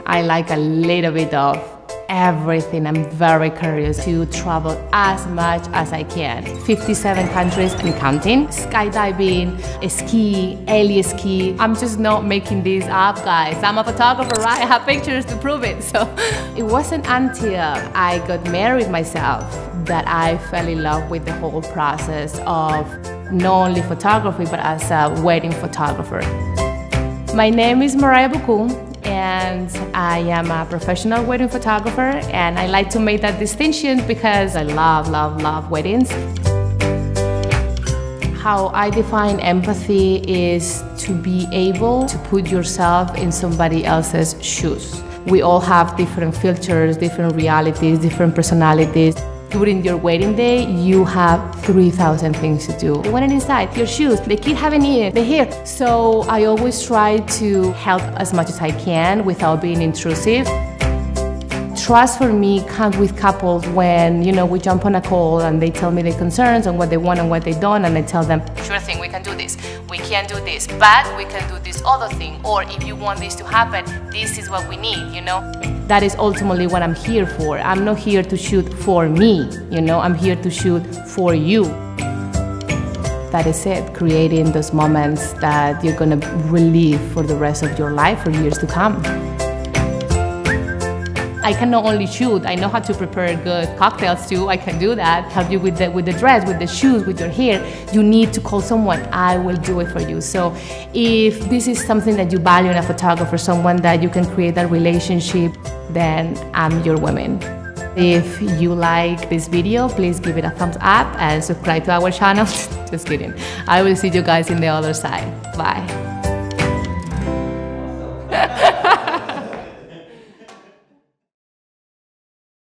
I like a little bit of everything. I'm very curious to travel as much as I can. 57 countries and counting. Skydiving, ski, heli ski. I'm just not making this up, guys. I'm a photographer, right? I have pictures to prove it. So it wasn't until I got married myself that I fell in love with the whole process of not only photography, but as a wedding photographer. My name is Mariah and I am a professional wedding photographer, and I like to make that distinction because I love weddings. How I define empathy is to be able to put yourself in somebody else's shoes. We all have different filters, different realities, different personalities. During your wedding day, you have 3,000 things to do. You want it inside, your shoes, the kid haven't eaten, the hair. So I always try to help as much as I can without being intrusive. Trust for me comes with couples when, we jump on a call and they tell me their concerns and what they want and what they don't, and I tell them, sure thing, we can do this. We can't do this, but we can do this other thing. Or if you want this to happen, this is what we need, That is ultimately what I'm here for. I'm not here to shoot for me, I'm here to shoot for you. That is it, creating those moments that you're gonna relive for the rest of your life for years to come. I can not only shoot, I know how to prepare good cocktails too. I can do that. Help you with the dress, with the shoes, with your hair. You need to call someone. I will do it for you. So if this is something that you value in a photographer, someone that you can create that relationship, then I'm your woman. If you like this video, please give it a thumbs up and subscribe to our channel. Just kidding. I will see you guys in the other side. Bye.